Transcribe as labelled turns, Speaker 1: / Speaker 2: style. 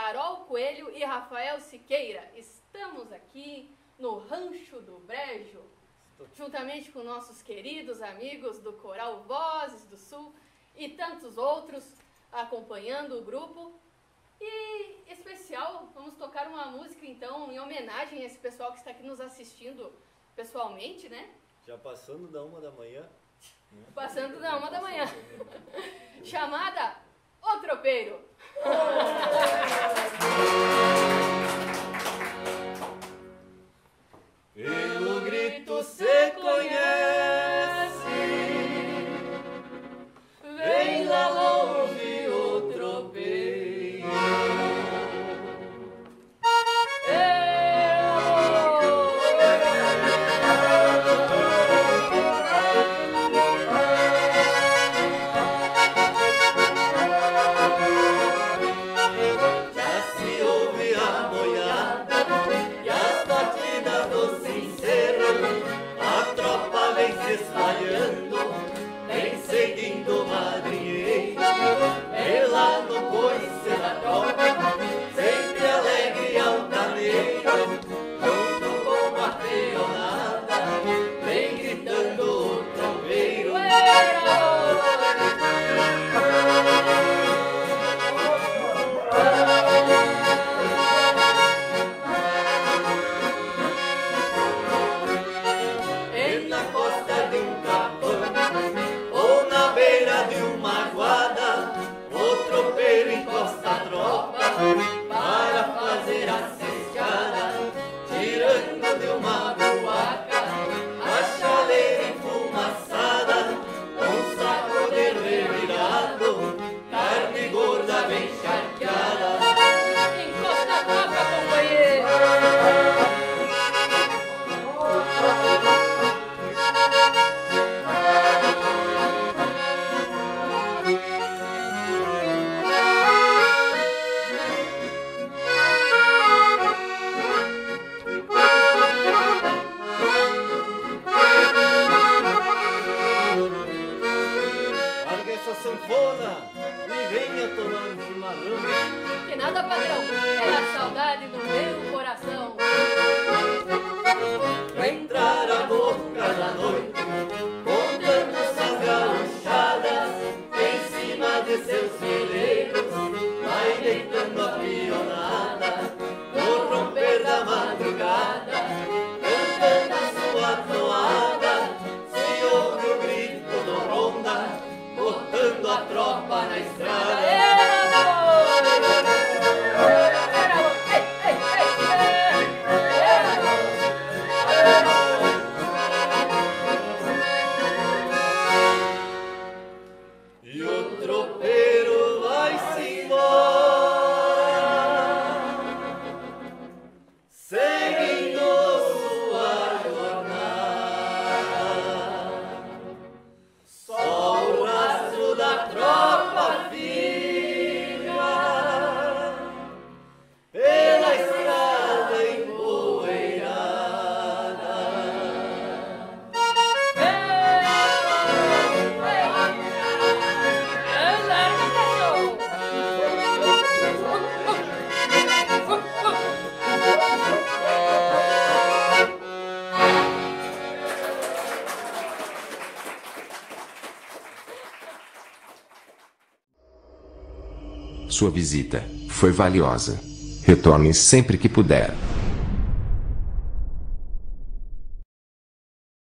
Speaker 1: Carol Coelho e Rafael Siqueira. Estamos aqui no Rancho do Brejo, juntamente com nossos queridos amigos do Coral Vozes do Sul e tantos outros acompanhando o grupo. E especial, vamos tocar uma música então em homenagem a esse pessoal que está aqui nos assistindo pessoalmente, né?
Speaker 2: Já passando da 1h.
Speaker 1: Passando da 1h. Chamada O Tropeiro.
Speaker 2: Pelo grito cê conhece, vem lá longe o tropeiro. Espalhando, vem seguindo o madrinheiro, pela no coice da tropa, sempre alegre e altaneiro, junto com a peonada, vem gritando o tropeiro. Encosta a tropa para fazer a cesteada, tirando de uma buaca a chaleira enfumaçada, um saco de revirado, carne gorda bem charqueada.
Speaker 1: Encosta a tropa, companheiro!
Speaker 2: Sanfona e venha tomar um chimarrão.
Speaker 1: Que nada, padrão, é a saudade do meu coração.
Speaker 2: Pra entrar a boca da noite, contando suas gauchadas, em cima de seus fileiros, vai deitando a pionada, no romper da madrugada, cantando a sua toada, se ouve o grito do ronda, botando a tropa na estrada. E o tropeiro vai-se embora, seguindo sua jornada. Só o rastro da tropa fica pela estrada empoeirada.
Speaker 3: Sua visita foi valiosa. Retorne sempre que puder.